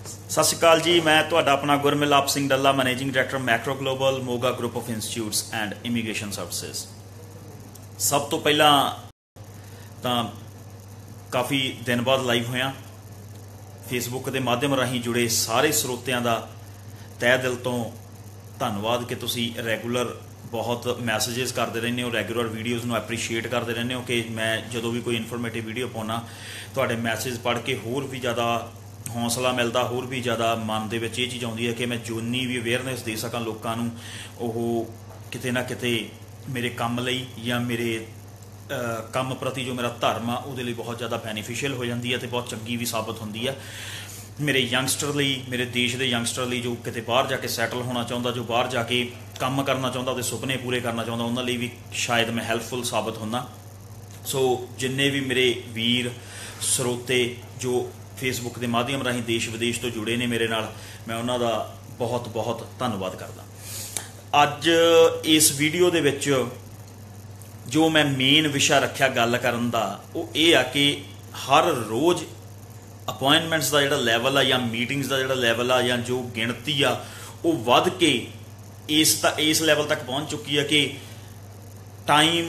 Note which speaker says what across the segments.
Speaker 1: सत श्री अकाल जी। मैं तुहाडा अपना Gurmilap Singh Dalla, managing director macro global Moga group of institutes and immigration services. सब तो पहला तो काफ़ी दिन बाद लाइव होया फेसबुक के माध्यम राही जुड़े सारे स्रोतियां का तह दिल तो धन्नवाद कि तुसी रैगूलर बहुत मैसेजेस करते रहने हो, रैगूलर वीडियोज़ में एप्रीशिएट करते रहने हो कि मैं जो भी कोई इन्फॉर्मेटिव वीडियो पाना तुहाडे मैसेज पढ़ के होर भी ज़्यादा हौसला मिलता, होर भी ज़्यादा मन के ये चीज़ आती है कि मैं जोनी भी अवेयरनेस दे सकां लोगों को, किते ना किते मेरे काम लई या मेरे काम प्रति जो मेरा धर्म आ उहदे लई बहुत ज़्यादा बेनीफिशियल हो जाती है तो बहुत चंगी भी साबित होती है। मेरे यंगस्टर लई, मेरे देश के यंगस्टर लई जो किते बाहर जाके सैटल होना चाहता, जो बाहर जाके काम करना चाहता, उसके सुपने पूरे करना चाहता, उन्होंने लिए भी शायद मैं हैल्पफुल साबित होना। सो जिन्ने भी मेरे वीर स्रोते जो फेसबुक के माध्यम राही देश विदेश तो जुड़े ने मेरे नाल, मैं उन्हों का बहुत बहुत धन्नवाद करदा। अज इस वीडियो दे विच जो मैं मेन विषय रखा गल करन दा वो ये आ कि हर रोज़ अपॉइंटमेंट्स का जिहड़ा लैवल आ या मीटिंग्स का जिहड़ा लैवल आ या जो गिणती आ वो वध के इस लैवल तक पहुँच चुकी है कि टाइम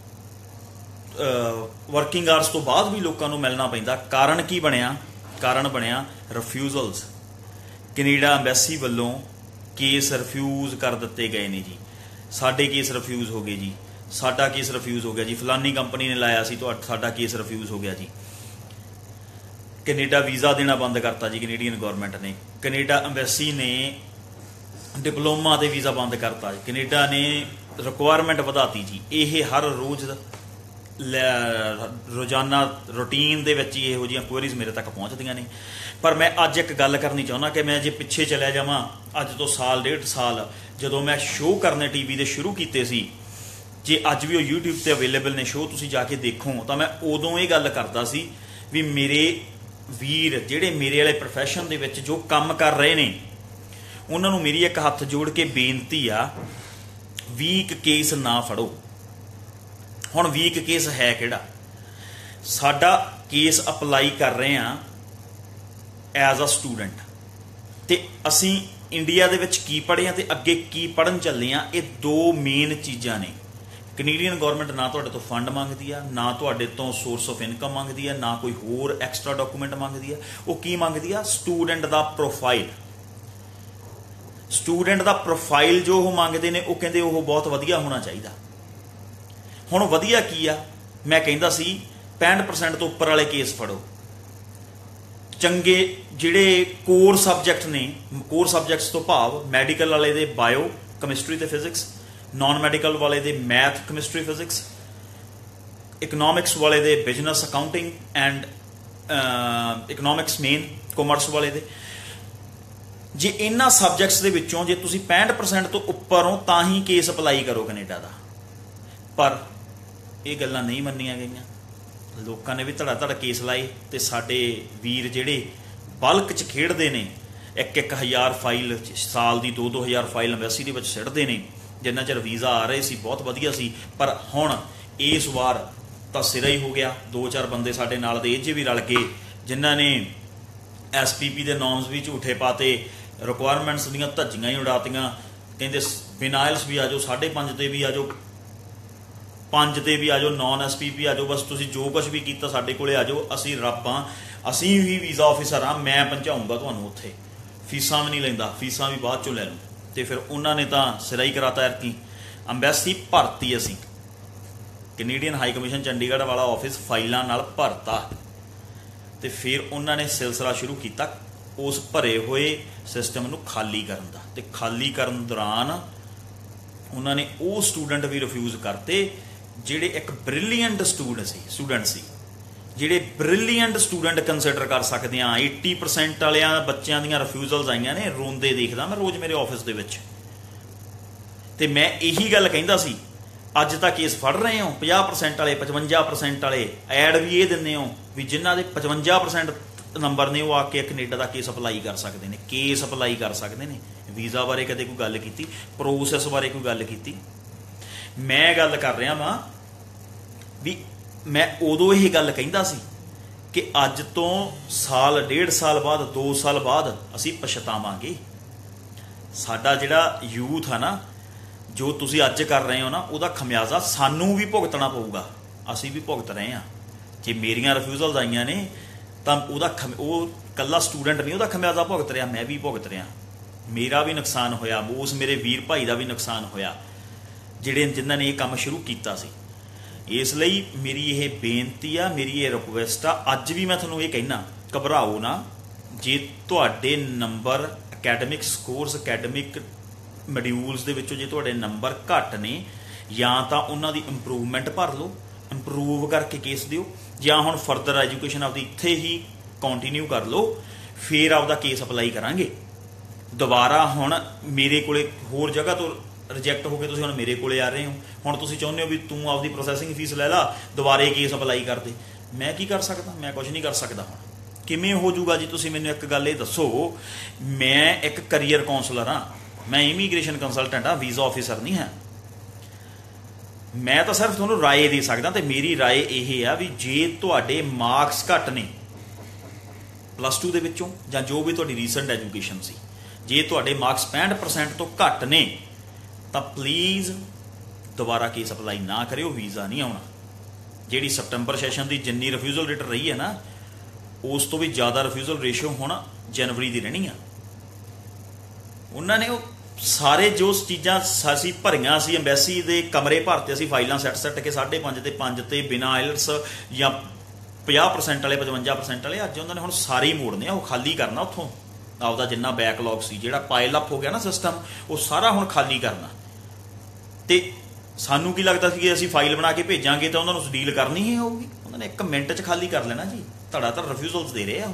Speaker 1: वर्किंग आवर्स तो बाद भी लोगों को मिलना पैंदा। कारण की बनया? कारण बनया रिफ्यूजल्स। कनेडा अंबैसी वालों केस रिफ्यूज कर दिते गए ने जी, साडे केस रिफ्यूज हो गए जी, साडा केस रिफ्यूज हो गया जी, फलानी कंपनी ने लाया सी तो साडा केस रिफ्यूज हो गया जी। कनेडा वीज़ा देना बंद करता जी कनेडियन गौरमेंट ने, कनेडा अंबैसी ने डिप्लोमा ते वीज़ा बंद करता जी, कनेडा ने रिक्वायरमेंट वधाती जी। ये हर रोज़ रोजाना रूटीन दे विच इहो जिहियां क्वेरीज मेरे तक पहुँचदियां ने। पर मैं अज एक गल करनी चाहुंदा कि मैं जे पिछे चलिया जावां अज तो साल डेढ़ साल जदों मैं शो करने टीवी दे शुरू कीते सी, जे अज भी वो यूट्यूब ते अवेलेबल ने शो, तुसीं जाके देखो तो मैं उदों ये गल करदा सी भी मेरे वीर जिहड़े मेरे वाले प्रोफैशन दे विच जो काम कर रहे ने उन्हां नूं मेरी एक हत्थ जोड़ के बेनती आ, वीक केस ना फड़ो। हुण वीक केस है किहड़ा? साडा केस अपलाई कर रहे हैं एज अ स्टूडेंट, ते असी इंडिया दे विच की पढ़े ते अगे की पढ़न चले हैं। ये दो मेन चीज़ां ने। कनेडियन गौरमेंट ना तुहाडे तो फंड मंगदी आ, ना तुहाडे तो सोर्स ऑफ इनकम मंगदी है, ना कोई होर एक्सट्रा डॉकूमेंट मंगदी है। वो की मंगदी आ? स्टूडेंट दा प्रोफाइल। स्टूडेंट दा प्रोफाइल जो वो मंगते हैं वो कहते वो बहुत वधिया होना चाहिए। हुण वधिया की आ? मैं कहंदा सी 65% तो उपर वाले केस फड़ो, चंगे जिहड़े कोर सबजैक्ट ने, कोर सबजैक्ट्स तो भाव मैडिकल वाले दे बायो कैमिस्ट्री ते फिजिक्स, नॉन मैडिकल वाले दे मैथ कैमिस्ट्री फिजिक्स, इकनॉमिक्स वाले दे business accounting and economics main, commerce वाले दे। जे इन्हां सबजैक्ट्स दे विचों जे तुसीं 65% तो उपर हो तां ही केस अपलाई करो कनेडा दा। पर ये गल्लां नहीं मन्नियां गईयां, लोगों ने भी धड़ा धड़ केस लाए तो साडे वीर जिहड़े बल्क च खेडदे ने, एक हज़ार फाइल साल की 2-2 हज़ार फाइल अंबैसी दे विच सिੱਟਦੇ ने, जिन्ना चਿਰ वीज़ा आ रहे सी बहुत वधिया सी। पर हुण इस वार तो सिरा ही हो गया। 2-4 बंदे साडे नाल दे इह भी रल गए जिन्हां ने SPP के नॉर्म्स भी झूठे पाते, रिक्वायरमेंट्स दीयां धज्जियां ही उड़ातियां, कहंदे बिनाइल्स भी आ जाओ, 5.5 ते भी आ जाओ, 5 ते भी आ जाओ, नॉन SPP आ जाओ, बस तुसीं जो कुछ भी कीता साडे कोले आ जाओ, असीं रब हां, असीं ही वीज़ा ऑफिसर हाँ, मैं पहुँचाऊँगा तुहानूं उत्थे, फीसां भी नहीं लैंदा, फीसां भी बाद चों लै लूँ। तो फिर उन्होंने तो सिरा ही कराता एरकी। अंबैसी भरती असी कनेडियन हाई कमीशन चंडीगढ़ वाला ऑफिस फाइलों नाल भरता, तो फिर उन्होंने सिलसिला शुरू किया उस भरे हुए सिस्टम नूं खाली करन दा। ते खाली करन दौरान उन्होंने वो स्टूडेंट भी रिफ्यूज़ करते जिहड़े एक ब्रिलियंट स्टूडेंट सी, जिहड़े ब्रिलियंट स्टूडेंट कंसिडर कर सकते हैं। 80% वाले बच्चों दीयां रिफ्यूजल्स आईयां ने, रोंदे देखदा मैं रोज़ मेरे ऑफिस दे विच। ते मैं यही गल कहंदा सी, अज तक केस फड़ रहे हो 50% वाले, 55% वाले, ऐड भी ये दिंदे हो भी जिन्हां दे 55% नंबर ने वो आके कनेडा का केस अपलाई कर सकते हैं, केस अपलाई कर सकते हैं। वीज़ा बारे कदे कोई गल की, प्रोसैस बारे कोई गल की? मैं गल कर रहा वां भी मैं उदों यह गल कहंदा सी कि अज तो साल 1.5 साल बाद 2 साल बाद असी पछतावांगे। साडा जिहड़ा यूथ है ना, जो तुसी अज कर रहे हो ना, उहदा खमियाजा सानू भी भुगतना पऊगा। असी भी भुगत रहे हैं। जे मेरियां रिफ्यूजल्स आईयां ने तां उहदा कल्ला स्टूडेंट नहीं उहदा खमियाजा भुगत रहा, मैं भी भुगत रहा। मेरा भी नुकसान होया, उस मेरे वीर भाई का भी नुकसान होया जिन्हां ने ये काम शुरू किया सी। इसलिए मेरी ये बेनती आ, मेरी ये रिक्वेस्ट आ, अज भी मैं तुहानूं ये कहना, घबराओ ना। जे तुहाडे number academic scores academic modules दे विचों जे तुहाडे नंबर घट ने, या तां उन्हां दी इंप्रूवमेंट भर लो, इंप्रूव करके केस दिओ, या हुण फरदर एजुकेशन आपदी इत्थे ही कंटिन्यू कर लो, फिर आपदा केस अपलाई करांगे। दोबारा हुण मेरे कोले होर जगह तो रिजैक्ट हो के तुसीं हुण मेरे कोले आ रहे हो, हुण तुसीं चाहुंदे हो भी तूं आपदी प्रोसैसिंग फीस लै ला, दुबारे केस अपलाई कर दे। मैं की कर सकदा? मैं कुछ नहीं कर सकदा। हुण किवें हो जूगा जी? तुसीं मैनूं एक गल ये दसो, मैं एक करियर काउंसलर हाँ, मैं इमीग्रेशन कंसलटेंट हाँ, वीज़ा ऑफिसर नहीं है। मैं तो सिर्फ तुहानूं राय दे सकदा, ते मेरी राय यह आ भी जे तुहाडे मार्क्स घट ने +2 दे विचों जां जो भी तुहाडी रीसेंट एजुकेशन सी, जे तुहाडे मार्क्स 65% तो घट ने तो प्लीज़ दोबारा केस अपलाई ना करियो, वीज़ा नहीं आउणा। जिहड़ी सप्टंबर सैशन की जिन्नी रिफ्यूजल रेट रही है ना, उस तो भी ज़्यादा रिफ्यूजल रेशियो हुण जनवरी की रहनी है। उन्होंने वो सारे जो चीज़ां असीं भरियां सी, अंबैसी के कमरे भरते, असीं फाइलां सैट के 5.5 ते 5 ते बिना आइलट्स या 50% वाले 55% वाले, अज उन्होंने हुण सारे ही मोड़ने, वो खाली करना उत्थों आपदा जिन्ना बैकलॉग सी, जिहड़ा पाइल अप हो गया ना सिस्टम, वो सारा हुण खाली करना। तो सानू की लगता कि असीं फाइल बना के भेजांगे तो उन्होंने डील करनी ही होगी, उन्होंने 1 मिनट च खाली कर लेना जी। धड़ाधड़ रिफ्यूजल्स दे रहे हैं।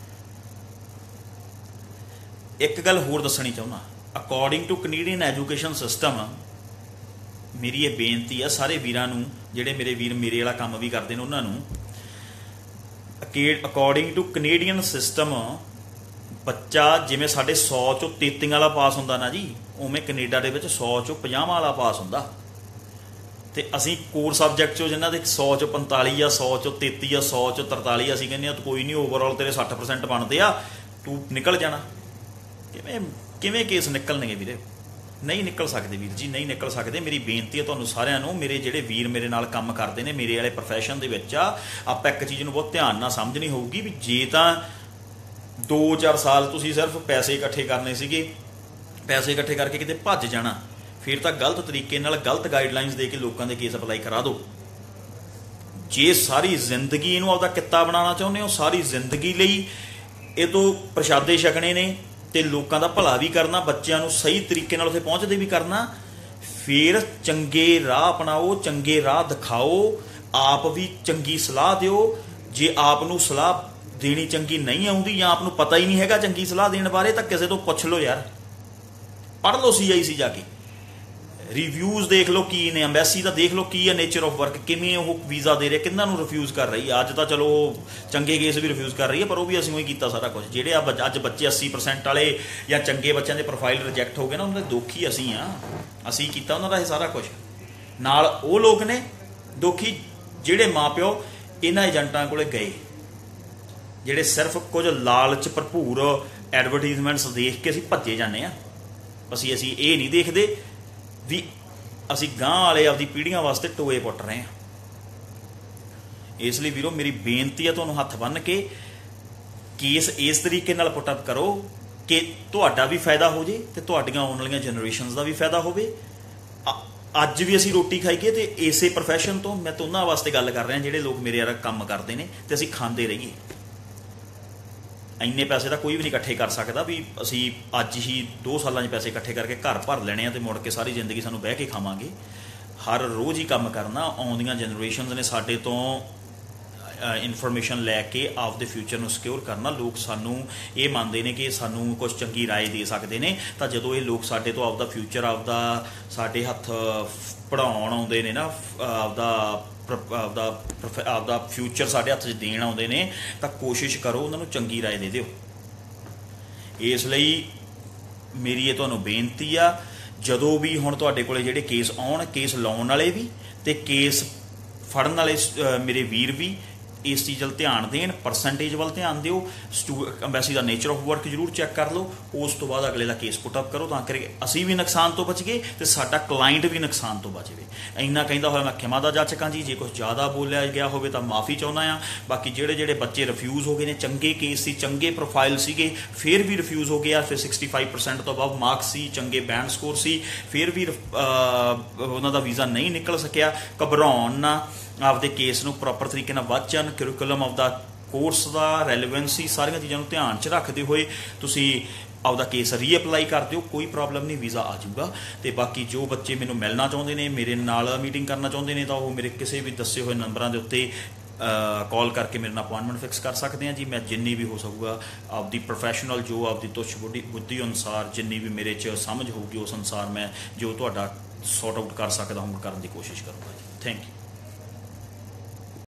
Speaker 1: एक गल होर दसनी चाहुंदा, according to Canadian education system, मेरी ये बेनती है सारे वीरां नूं, जिहड़े मेरे वीर मेरे वाला काम भी करते हैं उन्हां नूं, अकॉर्डिंग टू कनेडियन सिस्टम बच्चा जिवें साडे 100 चों 33 वाला पास हुंदा ना जी, उवें कनेडा दे विच 100 चों 50 वाला पास हुंदा। ते असीं कोर सबजैक्ट चों जिन्हां दे 100 चों 45 या 100 चों 33 या 100 चों 43 असीं कहने कोई नहीं, ओवरऑल तेरे 60% बनते आ, तू निकल जाना। किवें केस निकलणगे वीरे? नहीं निकल सकते वीर जी, नहीं निकल सकते। मेरी बेनती है तुहानूं सारिआं नूं, मेरे जिहड़े वीर मेरे नाल काम करते हैं, मेरे वाले प्रोफैशन दे विच आ, आपां एक चीज़ नूं बहुत ध्यान नाल समझनी होਊਗੀ भी जे तां 2-4 साल तुसीं सिर्फ पैसे इकट्ठे करने सीगे, पैसे इकट्ठे करके किते भज जाना, फिर तो गलत तरीके नाल गलत गाइडलाइनस दे के लोगों के केस अपलाई करा दो। जे सारी जिंदगी इहनूं आपदा कित्ता बनाना चाहुंदे हो, सारी जिंदगी लई ये तो प्रशादे छकने ने ते लोगों का भला भी करना, बच्चों को सही तरीके नाल उत्थे पहुँचते भी करना, फिर चंगे राह अपनाओ, चंगे राह दिखाओ, आप भी चंगी सलाह दिओ। जे आपनूं सलाह देनी चंगी नहीं आउंदी या आपनूं पता ही नहीं हैगा चंगी सलाह देने बारे, तो किसी तो पुछ लो यार, पढ़ लो CIC जाके, रिव्यूज़ देख लो की ने, अंबैसी का देख लो की है नेचर ऑफ वर्क, किवें वो वीज़ा दे रहे, किन्हां नूं रिफ्यूज़ कर रही है। अज तो चलो चंगे केस भी रिफ्यूज़ कर रही है, पर वो भी असीं उही कीता सारा कुछ। जिहड़े अज बच्चे 80% वाले या चंगे बच्चों के प्रोफाइल रिजैक्ट हो गए ना, उन्होंने दुखी असीं हाँ, असीं कीता उन्हां दा ये सारा कुछ। नाल वो लोग ने दुखी जिहड़े माँ प्यो इन्हां एजेंटां कोले गए, जिहड़े सिर्फ कुछ लालच भरपूर एडवरटाइजमेंट्स देख के असीं भज्जे जाने आ। असीं ये नहीं देखते भी असीं गांह वाले आपदी पीढ़ियां वास्ते टोए पुट रहे हैं। इसलिए वीरो मेरी बेनती है तुहानूं हत्थ बन के केस इस तरीके नाल पुटअप करो कि तुहाडा भी फायदा हो जे ते तुहाडीआं आउण वालीआं जनरेशनस का भी फायदा होवे। अज भी असीं रोटी खाईए तो इसे प्रोफैशन तो मैं तो उन्हां वास्ते गल कर रहा, जिहड़े लोग मेरे वाला काम करते हैं, तो असीं खांदे रहीए। इन्ने पैसे तो कोई भी नहीं इकट्ठे कर सकता भी असी अज ही 2 सालों पैसे इकट्ठे करके घर भर लेने तो मुड़ के सारी जिंदगी सानू बह के खावांगे। हर रोज़ ही काम करना, आउंदियां जनरेशन ने साडे तो इनफॉर्मेशन लैके आपदे फ्यूचर में सिक्योर करना। लोग सानू ये मानते हैं कि सानू कुछ चंगी राय दे सकते हैं, तो जो ये लोग साडे तो आपदा फ्यूचर आपदा साडे हत्थ पढ़ाउण आउंदे ने ना, आपदा फ्यूचर साडे हत्थ च देण आउंदे ने, तो कोशिश करो उन्होंने चंगी राय दे दिओ। इसलिए मेरी ये तुहानूं बेनती आ, जदों भी हुण तुहाडे कोले जिहड़े केस आउण, केस लाउण वाले भी ते केस फड़न वाले मेरे वीर भी, इस चीज़ ਵੱਲ ਧਿਆਨ ਦੇਣ, परसेंटेज ਵੱਲ ਧਿਆਨ ਦਿਓ, ਅੰਬੈਸੀ ਦਾ ਨੇਚਰ ਆਫ ਵਰਕ ਜ਼ਰੂਰ ਚੈੱਕ ਕਰ ਲਓ, ਉਸ ਤੋਂ ਬਾਅਦ ਅਗਲੇ ਦਾ ਕੇਸ ਪੁੱਟ ਅਪ ਕਰੋ ਤਾਂ ਕਰਕੇ ਅਸੀਂ ਵੀ ਨੁਕਸਾਨ ਤੋਂ ਬਚ ਗਏ ਤੇ ਸਾਡਾ ਕਲਾਇੰਟ ਵੀ ਨੁਕਸਾਨ ਤੋਂ ਬਚ ਜਾਵੇ। ਇੰਨਾ ਕਹਿੰਦਾ ਹੋਇਆ ਮੈਂ ਖਿਮਾ ਦਾ ਜਾਚਕਾਂ ਜੀ, ਜੇ ਕੁਝ ਜ਼ਿਆਦਾ ਬੋਲਿਆ ਗਿਆ ਹੋਵੇ ਤਾਂ ਮਾਫੀ ਚਾਹੁੰਦਾ ਹਾਂ। ਬਾਕੀ ਜਿਹੜੇ ਬੱਚੇ ਰਿਫਿਊਜ਼ ਹੋ ਗਏ ਨੇ, ਚੰਗੇ ਕੇਸ ਸੀ, ਚੰਗੇ ਪ੍ਰੋਫਾਈਲ ਸੀਗੇ, ਫਿਰ ਵੀ ਰਿਫਿਊਜ਼ ਹੋ ਗਏ ਆ, ਫਿਰ 65% ਤੋਂ ਅਬਵ ਮਾਰਕਸ ਸੀ, ਚੰਗੇ ਬੈਂਡ ਸਕੋਰ ਸੀ, ਫਿਰ ਵੀ ਉਹਨਾਂ ਦਾ ਵੀਜ਼ਾ ਨਹੀਂ ਨਿਕਲ ਸਕਿਆ, ਘਬਰਾਉਣ ਨਾ, ਆਪਦੇ ਕੇਸ ਨੂੰ ਪ੍ਰੋਪਰ ਤਰੀਕੇ ਨਾਲ ਵਾਚਣ, ਕਰਿਕੂਲਮ ਆਪਦਾ ਕੋਰਸ ਦਾ ਰੈਲੇਵੈਂਸੀ ਸਾਰੀਆਂ ਚੀਜ਼ਾਂ ਨੂੰ ਧਿਆਨ 'ਚ ਰੱਖਦੇ ਹੋਏ ਤੁਸੀਂ ਆਪਦਾ ਕੇਸ ਰੀਅਪਲਾਈ ਕਰ ਦਿਓ, ਕੋਈ ਪ੍ਰੋਬਲਮ ਨਹੀਂ, ਵੀਜ਼ਾ ਆ ਜਾਊਗਾ। ਤੇ ਬਾਕੀ ਜੋ ਬੱਚੇ ਮੈਨੂੰ ਮਿਲਣਾ ਚਾਹੁੰਦੇ ਨੇ, ਮੇਰੇ ਨਾਲ ਮੀਟਿੰਗ ਕਰਨਾ ਚਾਹੁੰਦੇ ਨੇ, ਤਾਂ ਉਹ ਮੇਰੇ ਕਿਸੇ ਵੀ ਦੱਸੇ ਹੋਏ ਨੰਬਰਾਂ ਦੇ ਉੱਤੇ ਕਾਲ ਕਰਕੇ ਮੇਰੇ ਨਾਲ ਅਪੁਆਇੰਟਮੈਂਟ ਫਿਕਸ ਕਰ ਸਕਦੇ ਹਾਂ ਜੀ। ਮੈਂ ਜਿੰਨੀ ਵੀ ਹੋ ਸਕੂਗਾ ਆਪਦੀ ਪ੍ਰੋਫੈਸ਼ਨਲ, ਜੋ ਆਪਦੀ ਤੁੱਛ ਬੁੱਧੀ ਅਨੁਸਾਰ, ਜਿੰਨੀ ਵੀ ਮੇਰੇ 'ਚ ਸਮਝ ਹੋਊਗੀ ਉਸ ਅਨੁਸਾਰ ਮੈਂ ਜੋ ਤੁਹਾਡਾ ਸੌਟ ਆਊਟ ਕਰ ਸਕਦਾ ਹਾਂ ਕਰਨ ਦੀ ਕੋਸ਼ਿਸ਼ ਕਰੂੰਗਾ ਜੀ। Thank you.